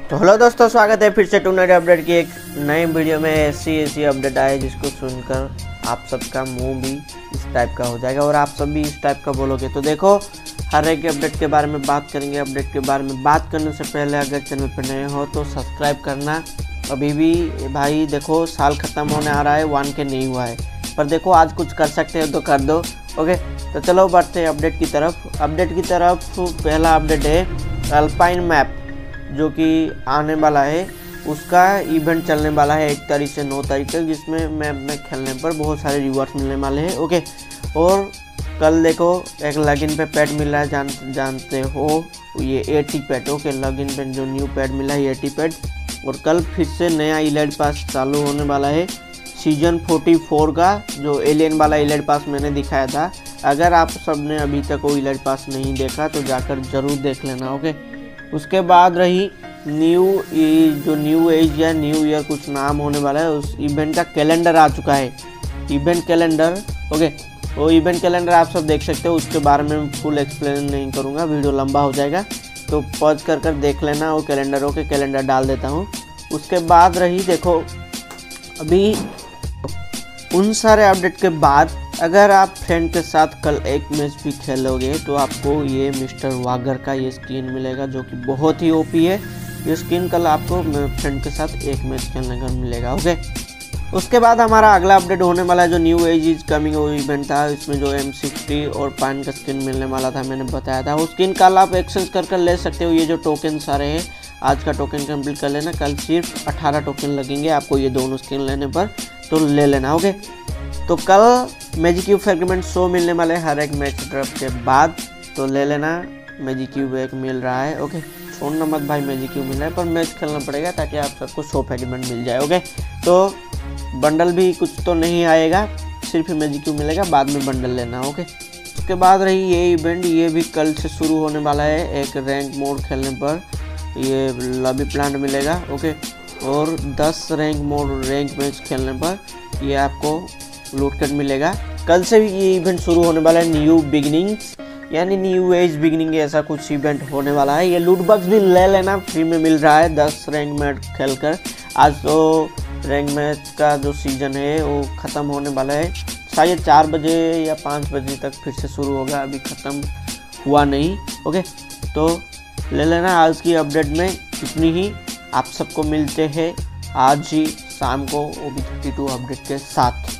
तो हेलो दोस्तों, स्वागत है फिर से टूर्नामेंट अपडेट की एक नई वीडियो में। ऐसी अपडेट आए जिसको सुनकर आप सबका मुंह भी इस टाइप का हो जाएगा और आप सब भी इस टाइप का बोलोगे। तो देखो, हर एक अपडेट के बारे में बात करेंगे। अपडेट के बारे में बात करने से पहले अगर चैनल पर नए हो तो सब्सक्राइब करना। अभी भी भाई देखो, साल ख़त्म होने आ रहा है, 1K नहीं हुआ है, पर देखो आज कुछ कर सकते हो तो कर दो। ओके, तो चलो बढ़ते हैं अपडेट की तरफ। पहला अपडेट है अल्पाइन मैप, जो कि आने वाला है। उसका इवेंट चलने वाला है 1 तारीख से 9 तारीख तक, जिसमें मैप में खेलने पर बहुत सारे रिवॉर्ड्स मिलने वाले हैं। ओके, और कल देखो एक लॉगिन पे पैड मिला है, जानते हो ये 80 पैड। ओके, लॉगिन पे जो न्यू पैड मिला है 80 पैड। और कल फिर से नया इलाइट पास चालू होने वाला है सीजन 44 का, जो एलियन वाला इलाइट पास मैंने दिखाया था। अगर आप सबने अभी तक वो इलाइट पास नहीं देखा तो जाकर ज़रूर देख लेना। ओके, उसके बाद रही न्यू एज या न्यू ईयर कुछ नाम होने वाला है। उस इवेंट का कैलेंडर आ चुका है, इवेंट कैलेंडर। ओके, वो इवेंट कैलेंडर आप सब देख सकते हो। उसके बारे में फुल एक्सप्लेन नहीं करूँगा, वीडियो लंबा हो जाएगा, तो पॉज कर देख लेना वो कैलेंडर। ओके, कैलेंडर डाल देता हूँ। उसके बाद रही देखो, अभी उन सारे अपडेट के बाद अगर आप फ्रेंड के साथ कल एक मैच भी खेलोगे तो आपको ये मिस्टर वागर का ये स्किन मिलेगा, जो कि बहुत ही ओपी है। ये स्किन कल आपको फ्रेंड के साथ एक मैच खेलने का मिलेगा। ओके, उसके बाद हमारा अगला अपडेट होने वाला है जो न्यू एज इज कमिंग वो इवेंट था। इसमें जो M60 और पान का स्किन मिलने वाला था, मैंने बताया था। वो स्किन कल आप एक्सचेंज कर ले सकते हो। ये जो टोकन सारे हैं, आज का टोकन कंप्लीट कर लेना, कल सिर्फ 18 टोकन लगेंगे आपको ये दोनों स्किन लेने पर, तो ले लेना। ओके, तो कल मैजिक क्यूब फ्रेगमेंट 100 मिलने वाले हर एक मैच ड्रॉप के बाद, तो ले लेना। मैजिक क्यूब एक मिल रहा है। ओके, छोड़ना मत भाई, मैजिक क्यूब मिल रहा है, पर मैच खेलना पड़ेगा ताकि आप सबको 100 फ्रेगमेंट मिल जाए। ओके, तो बंडल भी कुछ तो नहीं आएगा, सिर्फ मैजिक क्यूब मिलेगा, बाद में बंडल लेना। ओके, उसके बाद रही ये इवेंट, ये भी कल से शुरू होने वाला है। एक रैंक मोड खेलने पर ये लॉबी प्लांट मिलेगा। ओके, और 10 रैंक मैच खेलने पर ये आपको लूट कट मिलेगा। कल से भी ये इवेंट शुरू होने वाला है, न्यू बिगिनिंग्स यानी न्यू एज बिगिनिंग, ऐसा कुछ इवेंट होने वाला है। ये लूट बॉक्स भी ले लेना, फ्री में मिल रहा है 10 रैंक मैच खेलकर। आज तो रैंक मैच का जो सीज़न है वो ख़त्म होने वाला है, शायद 4 बजे या 5 बजे तक फिर से शुरू होगा, अभी ख़त्म हुआ नहीं। ओके, तो ले लेना। आज की अपडेट में इतनी ही। आप सबको मिलते हैं आज ही शाम को OB32 अपडेट के साथ।